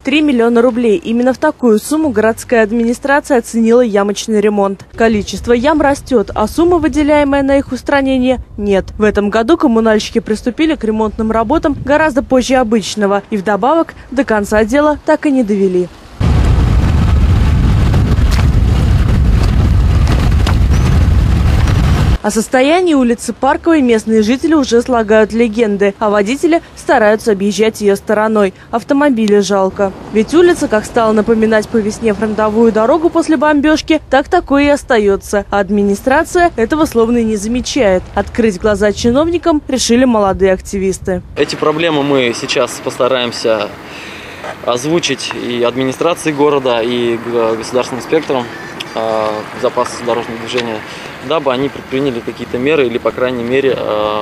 3 миллиона рублей. Именно в такую сумму городская администрация оценила ямочный ремонт. Количество ям растет, а сумма, выделяемая на их устранение, нет. В этом году коммунальщики приступили к ремонтным работам гораздо позже обычного и вдобавок до конца дела так и не довели. О состоянии улицы Парковой местные жители уже слагают легенды, а водители стараются объезжать ее стороной. Автомобили жалко. Ведь улица, как стала напоминать по весне фронтовую дорогу после бомбежки, так такое и остается. А администрация этого словно и не замечает. Открыть глаза чиновникам решили молодые активисты. Эти проблемы мы сейчас постараемся озвучить и администрации города, и государственным инспекторам безопасности дорожного движения, дабы они предприняли какие-то меры или, по крайней мере,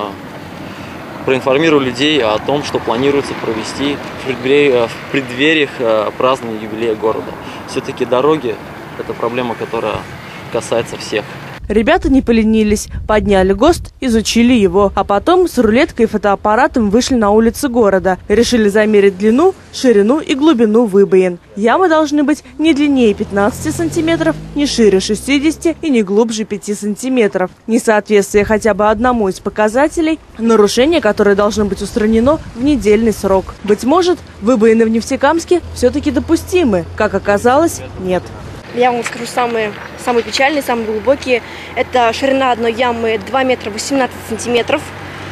проинформировали людей о том, что планируется провести в преддвериях празднования юбилея города. Все-таки дороги – это проблема, которая касается всех. Ребята не поленились, подняли ГОСТ, изучили его, а потом с рулеткой и фотоаппаратом вышли на улицы города. Решили замерить длину, ширину и глубину выбоин. Ямы должны быть не длиннее 15 сантиметров, не шире 60 и не глубже 5 сантиметров. Несоответствие хотя бы одному из показателей – нарушение, которое должно быть устранено в недельный срок. Быть может, выбоины в Нефтекамске все-таки допустимы. Как оказалось, нет. Я вам скажу самые печальные, самые глубокие. Это ширина одной ямы 2 метра 18 сантиметров.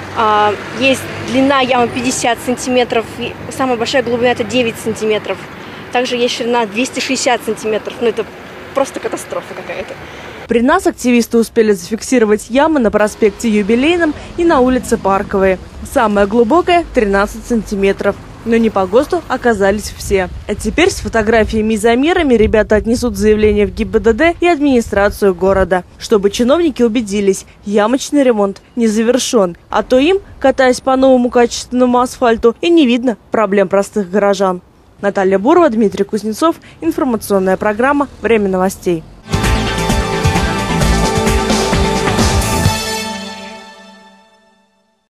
Есть длина ямы 50 сантиметров. И самая большая глубина это 9 сантиметров. Также есть ширина 260 сантиметров. Ну это просто катастрофа какая-то. При нас активисты успели зафиксировать ямы на проспекте Юбилейном и на улице Парковой. Самая глубокая 13 сантиметров. Но не по ГОСТу оказались все. А теперь с фотографиями и замерами ребята отнесут заявление в ГИБДД и администрацию города, чтобы чиновники убедились, ямочный ремонт не завершен. А то им, катаясь по новому качественному асфальту, и не видно проблем простых горожан. Наталья Бурова, Дмитрий Кузнецов. Информационная программа «Время новостей».